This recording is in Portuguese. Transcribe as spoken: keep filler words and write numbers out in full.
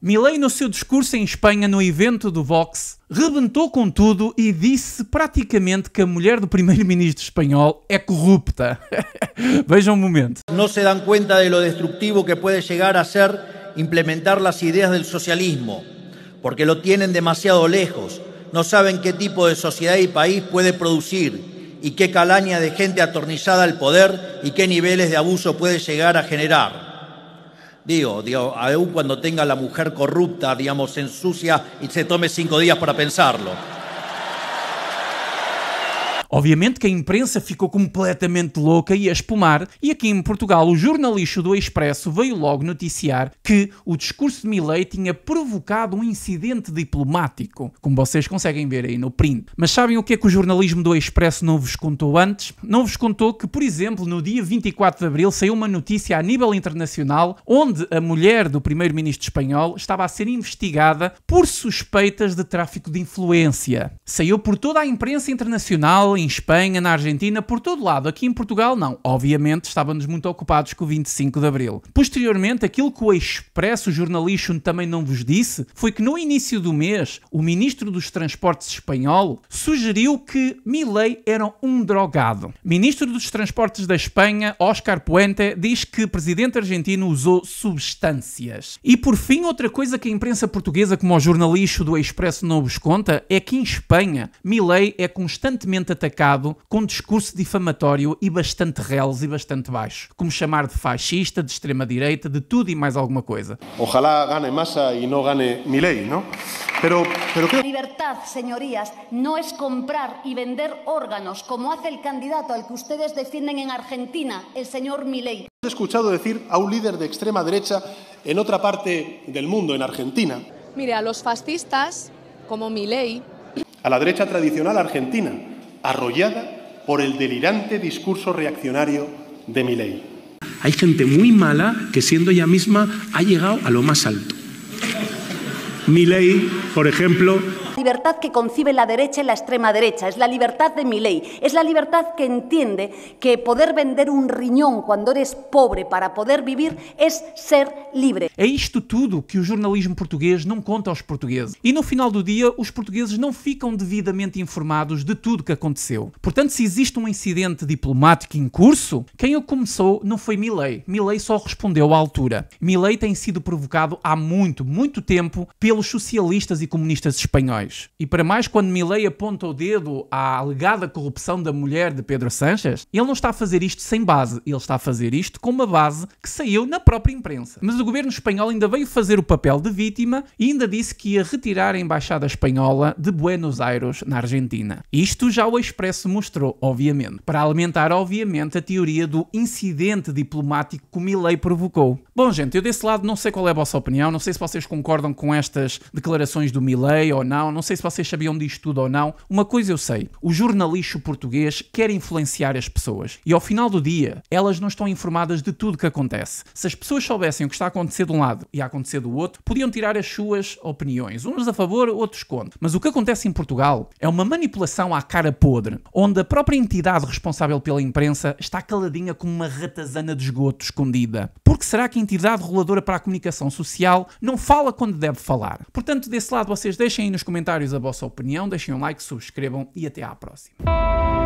Milei, no seu discurso em Espanha no evento do Vox, rebentou com tudo e disse praticamente que a mulher do primeiro-ministro espanhol é corrupta. Vejam um momento. No se dan cuenta de lo destructivo que puede llegar a ser implementar las ideas del socialismo, porque lo tienen demasiado lejos, no saben qué tipo de sociedad y país puede producir y qué calaña de gente atornillada al poder y qué niveles de abuso puede llegar a generar. Digo, digo, aún cuando tenga la mujer corrupta, digamos, se ensucia y se tome cinco días para pensarlo. Obviamente que a imprensa ficou completamente louca e a espumar, e aqui em Portugal o jornalista do Expresso veio logo noticiar que o discurso de Milei tinha provocado um incidente diplomático, como vocês conseguem ver aí no print. Mas sabem o que é que o jornalismo do Expresso não vos contou antes? Não vos contou que, por exemplo, no dia vinte e quatro de abril saiu uma notícia a nível internacional onde a mulher do primeiro-ministro espanhol estava a ser investigada por suspeitas de tráfico de influência. Saiu por toda a imprensa internacional, em Espanha, na Argentina, por todo lado. Aqui em Portugal, não. Obviamente, estávamos muito ocupados com o vinte e cinco de abril. Posteriormente, aquilo que o Expresso, o jornalista, também não vos disse, foi que no início do mês, o ministro dos Transportes espanhol sugeriu que Milei era um drogado. Ministro dos Transportes da Espanha, Óscar Puente, diz que o presidente argentino usou substâncias. E por fim, outra coisa que a imprensa portuguesa, como o jornalista do Expresso não vos conta, é que em Espanha, Milei é constantemente atacado com discurso difamatório e bastante reles e bastante baixo, como chamar de fascista, de extrema-direita, de tudo e mais alguma coisa. Ojalá gane Massa e não gane Milei, não? Pero, pero creo... Libertad, señorías, no es comprar y vender órganos, como hace el candidato al que ustedes defienden en Argentina, el señor Milei. He escuchado decir a un líder de extrema derecha en otra parte del mundo, en Argentina. Mire, a los fascistas, como Milei... A la derecha tradicional argentina, arrollada por el delirante discurso reaccionario de Milei. Hay gente muy mala que siendo ella misma ha llegado a lo más alto. Milei, por ejemplo... La libertad que concibe la derecha y la extrema derecha es la libertad de Milei, es la libertad que entiende que poder vender un riñón cuando eres pobre para poder vivir es ser libre. É isto tudo que o jornalismo português não conta aos portugueses. E no final do dia, os portugueses não ficam devidamente informados de tudo que aconteceu. Portanto, se existe um incidente diplomático em curso, quem o começou não foi Milei. Milei só respondeu à altura. Milei tem sido provocado há muito, muito tempo pelos socialistas e comunistas espanhóis. E para mais, quando Milei aponta o dedo à alegada corrupção da mulher de Pedro Sánchez, ele não está a fazer isto sem base, ele está a fazer isto com uma base que saiu na própria imprensa. Mas o governo espanhol ainda veio fazer o papel de vítima e ainda disse que ia retirar a embaixada espanhola de Buenos Aires, na Argentina. Isto já o Expresso mostrou, obviamente, para alimentar, obviamente, a teoria do incidente diplomático que Milei provocou. Bom, gente, eu desse lado não sei qual é a vossa opinião, não sei se vocês concordam com estas declarações do Milei ou não, não sei se vocês sabiam disto tudo ou não. Uma coisa eu sei, o jornalista português quer influenciar as pessoas e ao final do dia, elas não estão informadas de tudo que acontece. Se as pessoas soubessem o que está a acontecer de um lado e a acontecer do outro, podiam tirar as suas opiniões, uns a favor, outros contra. Mas o que acontece em Portugal é uma manipulação à cara podre, onde a própria entidade responsável pela imprensa está caladinha como uma ratazana de esgoto escondida. Porque será que a entidade reguladora para a comunicação social não fala quando deve falar? Portanto, desse lado, vocês deixem aí nos comentários a vossa opinião, deixem um like, subscrevam e até à próxima.